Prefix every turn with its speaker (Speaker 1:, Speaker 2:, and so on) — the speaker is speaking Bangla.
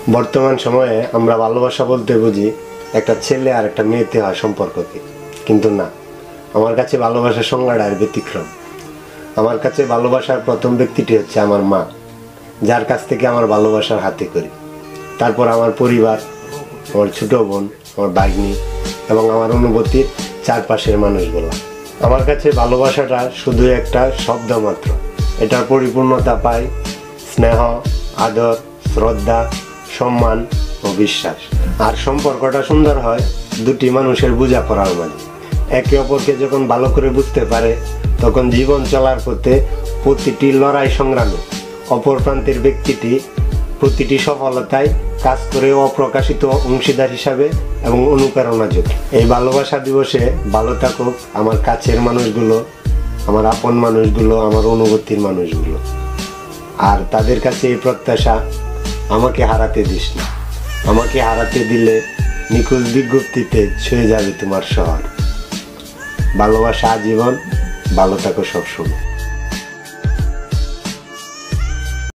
Speaker 1: বর্তমান সময়ে আমরা ভালোবাসা বলতে বুঝি একটা ছেলে আর একটা মেয়েতে হয় সম্পর্ককে, কিন্তু না, আমার কাছে ভালোবাসার সংজ্ঞাটা আর ব্যতিক্রম। আমার কাছে ভালোবাসার প্রথম ব্যক্তিটি হচ্ছে আমার মা, যার কাছ থেকে আমার ভালোবাসার হাতে করি। তারপর আমার পরিবার, আমার ছোট বোন, আমার ভাগ্নি এবং আমার অনুভূতির চারপাশের মানুষগুলো। আমার কাছে ভালোবাসাটা শুধু একটা শব্দ মাত্র। এটার পরিপূর্ণতা পাই স্নেহ, আদর, শ্রদ্ধা, সম্মান ও বিশ্বাস। আর সম্পর্কটা সুন্দর হয় দুটি মানুষের বোঝাপড়ার মাঝে। একে অপরকে যখন ভালো করে বুঝতে পারে, তখন জীবন চলার পথে প্রতিটি লড়াই সংগ্রামে অপর প্রান্তের ব্যক্তিটি প্রতিটি সফলতায় কাজ করে অপ্রকাশিত অংশীদার হিসাবে এবং অনুপ্রেরণা যোগে। এই ভালোবাসা দিবসে ভালো থাকুক আমার কাছের মানুষগুলো, আমার আপন মানুষগুলো, আমার অনুভূতির মানুষগুলো। আর তাদের কাছে এই প্রত্যাশা, আমাকে হারাতে দিস না। আমাকে হারাতে দিলে নিখোঁজ বিজ্ঞপ্তিতে ছুঁয়ে যাবে তোমার শহর। ভালোবাসা আজীবন, ভালো থাকো সবসময়।